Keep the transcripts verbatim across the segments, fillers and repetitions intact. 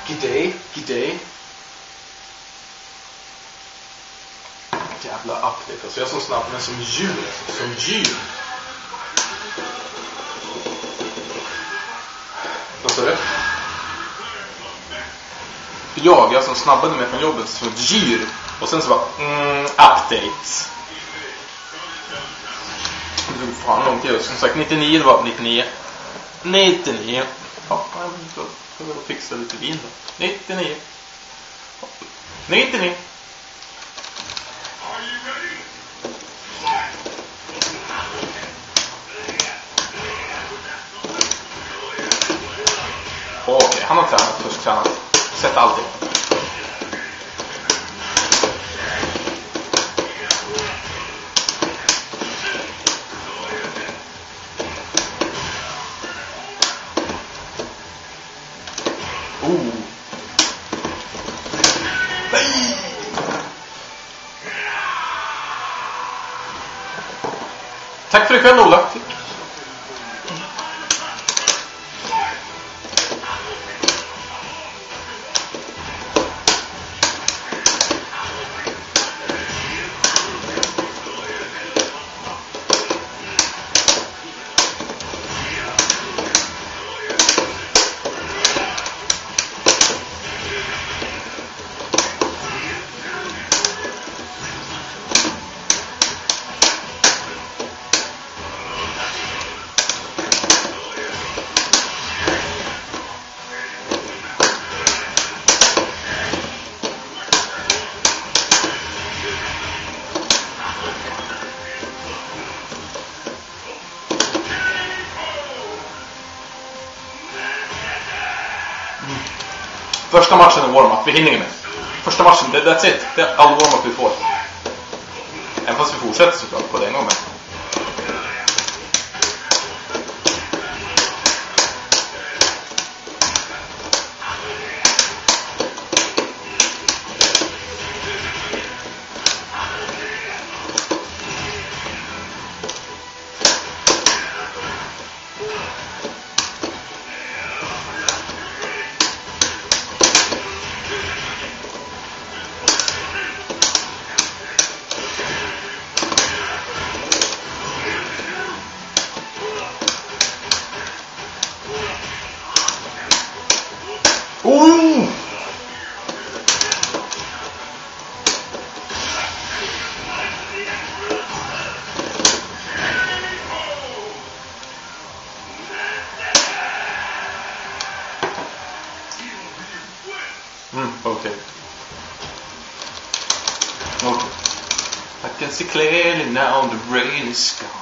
G'day, g'day. Jävla update. Alltså jag är så snabb men som djur. Som djur. Vad sa du? Jag, jag som snabbade mig från jobbet som ett djur. Och sen så bara, mm, updates. Det tog fan lång tid. Som sagt, nittionio, det var nittionio. nittionio. Ja, jag får fixa lite vin då. nittionio. nittionio. Okej, okay, han har tränat, först tränat. Sett allting. Oh. Nej! Tack för ikväll, Ola. Första matchen är warm-up, vi hinner med. Första matchen, det, that's it. Det är all warm-up vi får. Även fast vi fortsätter såklart på det en gång med. Oh! Mm, okay. Okay. I can see clearly now the rain is gone.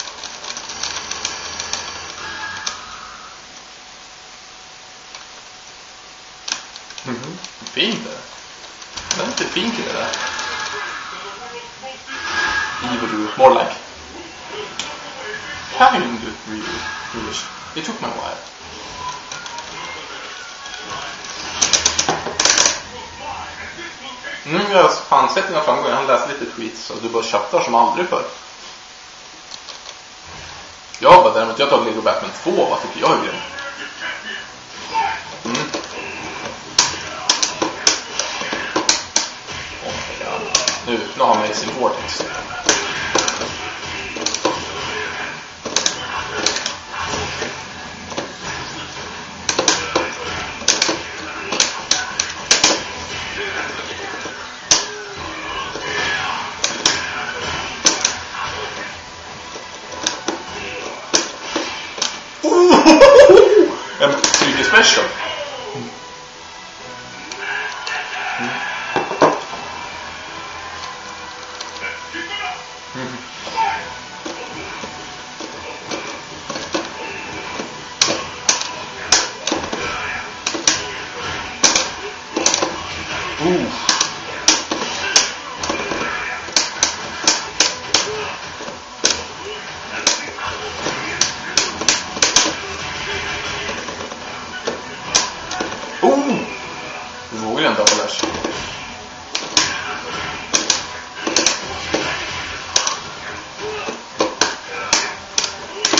Mm-hmm. Fint det. Det är inte fint det där. Evil do more like. Having do really foolish. It took me a while. Mm, jag har fan sett dina framgångar. Han läste lite tweets och du bara chattar som aldrig förr. Jag bara däremot, jag tar Lego Batman två. Vad tycker jag är grym? Mm. Nu, nu har man i sin vortex. En mycket special. Mm. Ooh. Oh! Du vågar ju inte ha lärs.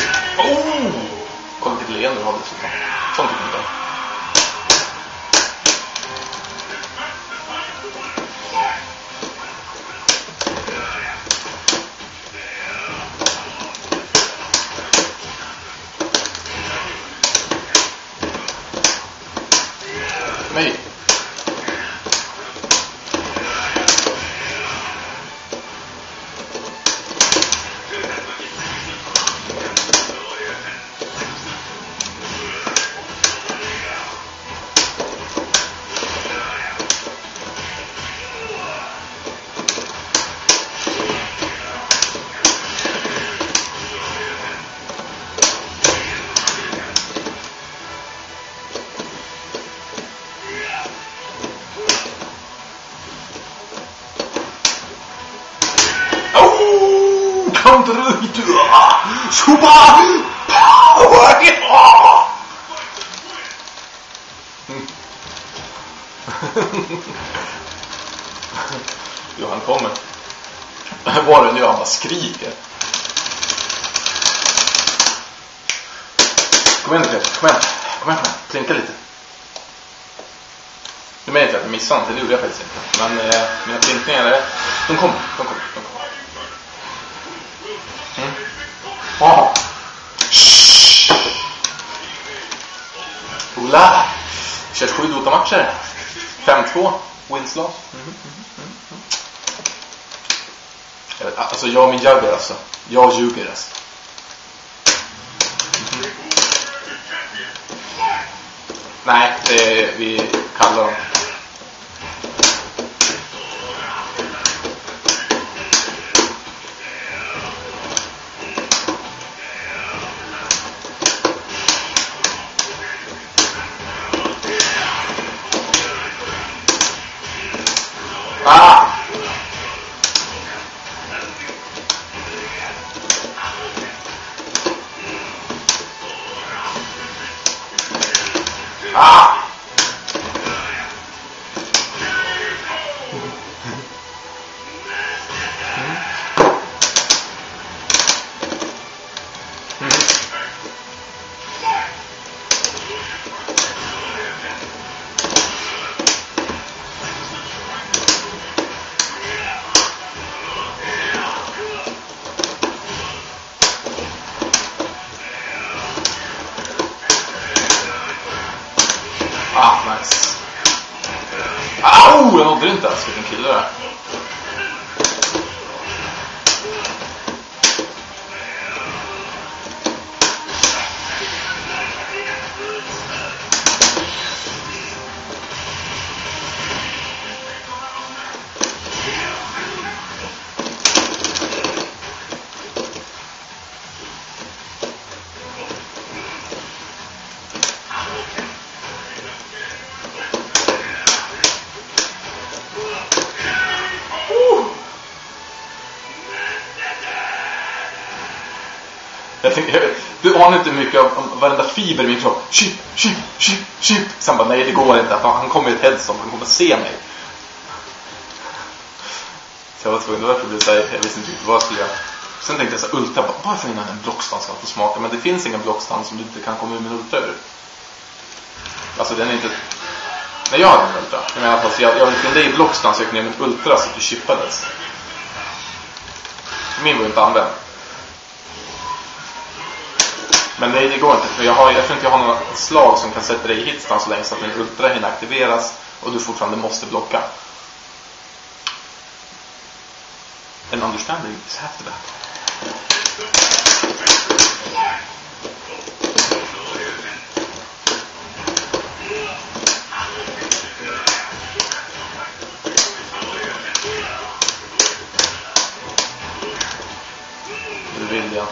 Oh! Kolla till leende har det så. Sånt tycker jag inte. counter hit. Super power hit. Jo, han kommer. Var det nu han bara skriker. Kom igen nu, kom igen. Kom igen, plinka lite. Du menar inte att jag missade någonting, det gjorde jag faktiskt inte. Men eh, mina blinkningar, de kommer, de kommer, de kommer. Mm. Åh. Shhh. Ola. Kört sju Dota-matcher. fem två. Wins loss. Mm, mm, mm, mm. Jag vet, alltså jag och min jugger alltså. Jag ljuger alltså. Mm. Nej, det är, vi kallar dem. Ah! Ah! Ah, nice. Au, jag nådde inte ens vilken kille det är. Jag tänkte, du anar inte mycket av, av varenda fiber i min kropp. Chip, chip, chip, chip. Sen bara, nej det går inte. Han kommer i ett headstone, han kommer att se mig. Så jag var tvungen, därför blev jag, jag visste inte riktigt vad jag skulle göra. Sen tänkte jag så ultra, bara, varför innan en blockstand ska få smaka? Men det finns ingen blockstand som du inte kan komma ur med ultra ur. Alltså den är inte... Nej, jag har en ultra. Jag menar, alltså, jag, jag vill inte i blockstand så jag kunde med ultra så att du chippades. Min var inte använd. Men nej, det går inte. För jag, har, jag tror inte jag har några slag som kan sätta dig i hitstans så länge så att din ultra hinner aktiveras och du fortfarande måste blocka. And understanding is half the battle. Det vill jag.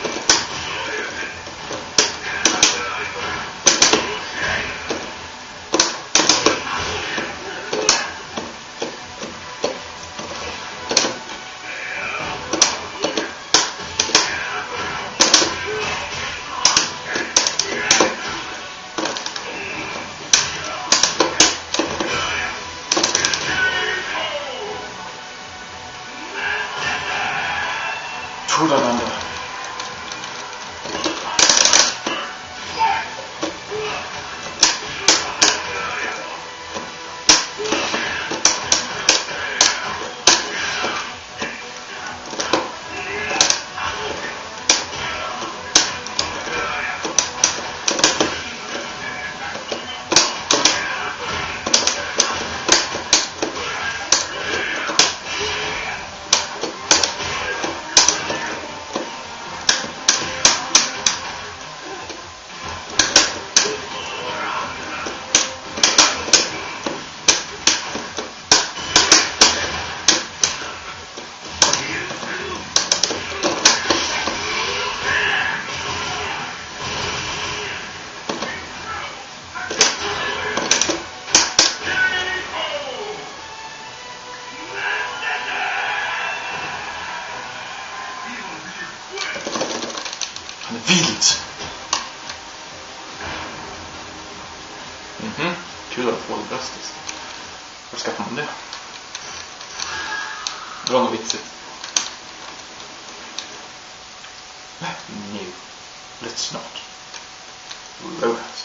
Tror jag ändå. Han är vild. Mhm. Kul att få det bröstet. Var skaffar man det? Dra något vitsigt. New. Let's not. Robots.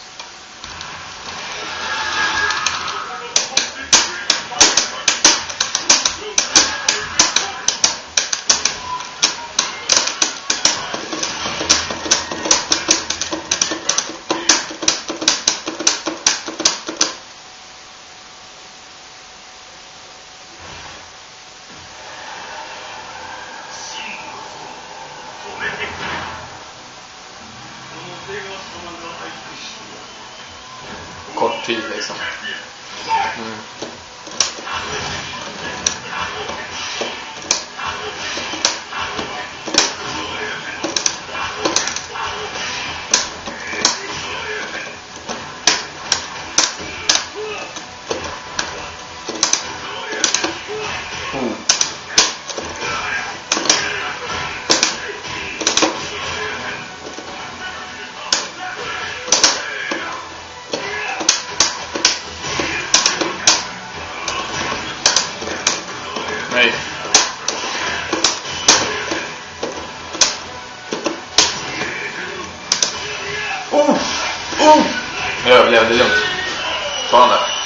Kort tid liksom. Mm. Nej. Oh! Oh! Jag överlevde lugnt. Ta den där.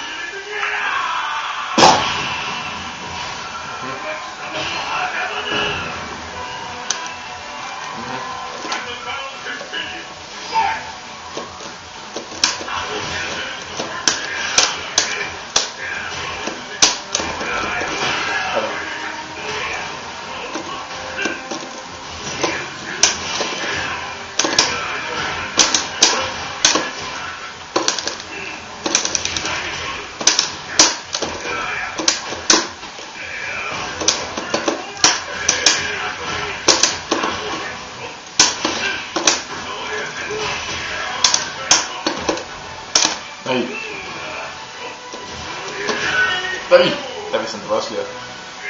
Nej. Nej. Jag visste inte vad jag skulle göra.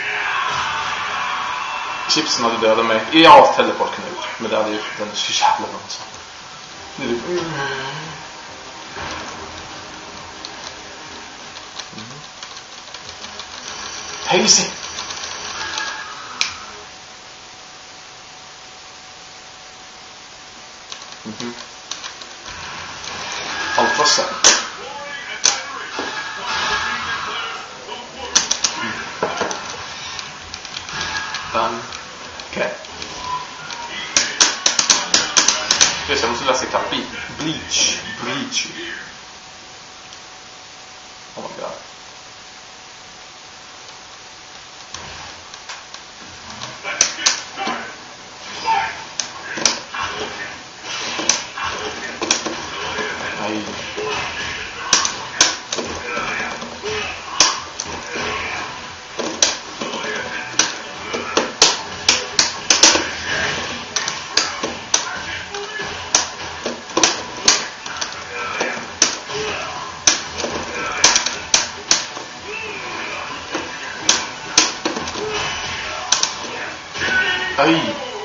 Chipsen hade dödat mig. Ja, teleport kunde ut. Men det hade ju den så jävla långt. Nu är det... Mm. Hazy. Mhm. Allt var sen. Um, Okej. Okay. Jag måste läsa ikapp Bleach. Bleach. Oh my god. Nej. Aj.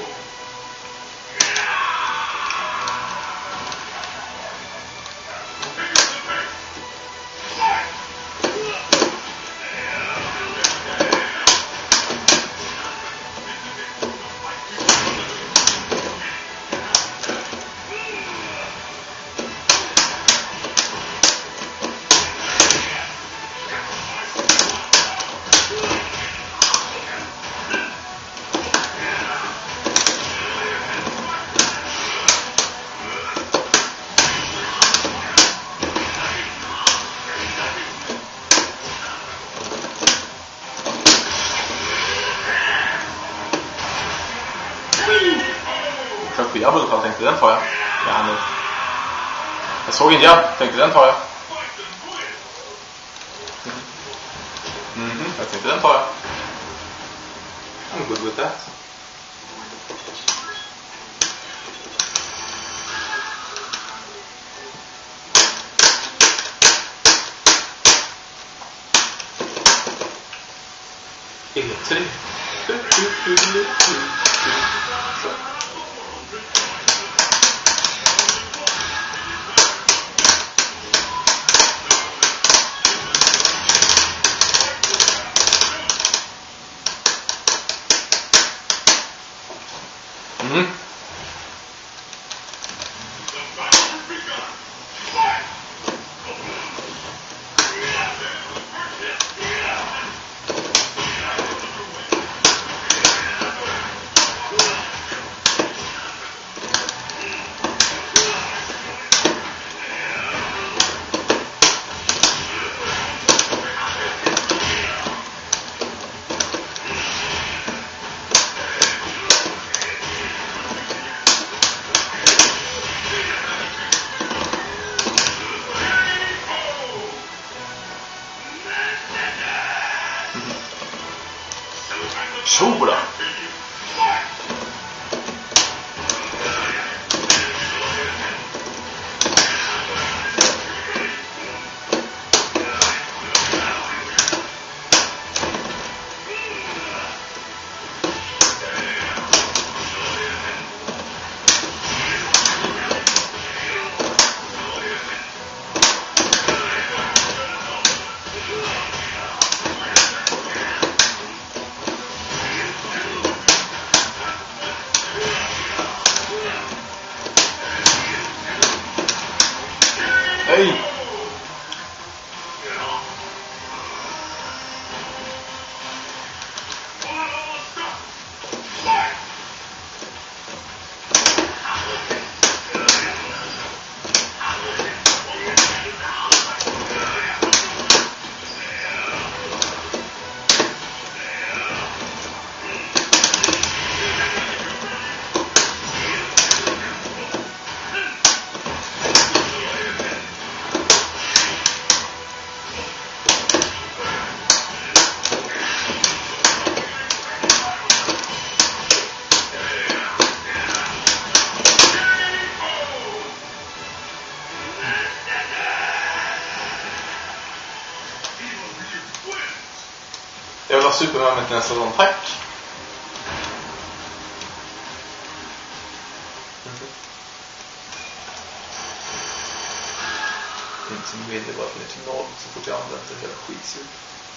För jag i alla fall tänkte den tar jag. Ja, nu. Jag såg en jag tänkte den tar jag. Mhm, mm jag tänkte den tar jag. I'm good with that. Inget tre. Mm. Tjola! Hej! Jag vill ha Superman till nästa gång, tack. Det är inte som vill, det bara för till noll så fort jag använder det hela skitsug.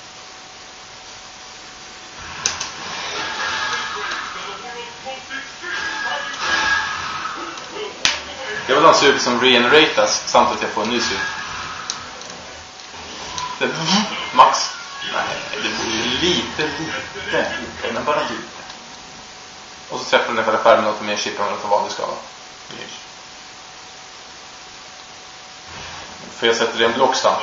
Jag vill ha en sug som regeneratas samtidigt jag får en ny sug. Det max. Nej, det blir lite, lite, lite, men bara lite. Och så träffar den själva skärmen och tar mer chip än vad vanlig skala. För jag sätter det i en blockstam.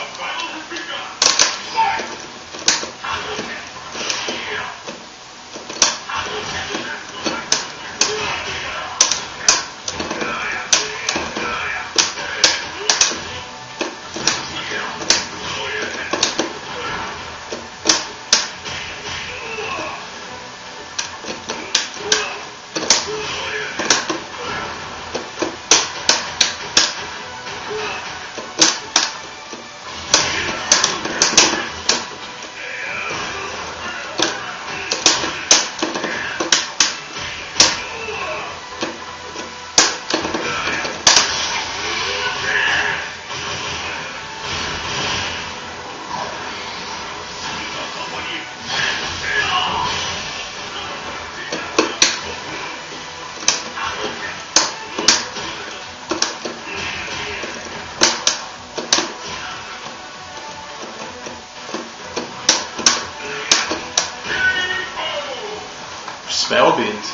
Spellbind.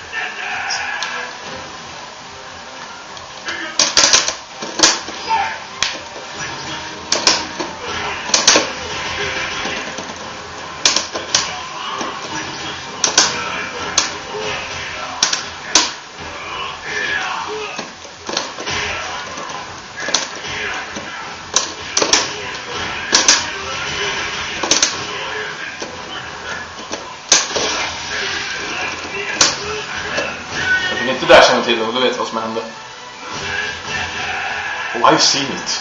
Inte där känner till och då vet jag vad som hände. Oh, I've seen it.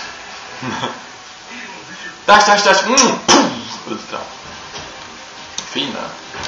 Dash, dash, dash. Mm. Ultra. Fin där.